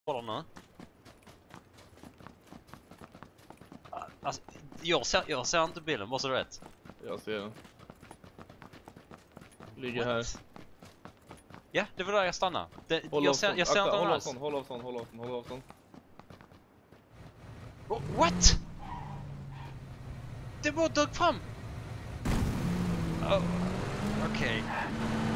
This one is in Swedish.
Kolla nu. Alltså, jag ser inte bilen, måste du rätt? Jag ser den. Ligger här. Ja, det var där jag stannade. Jag ser inte den alls. Håll avstånd. Oh, what? Det bara dök fram. Oh, okej.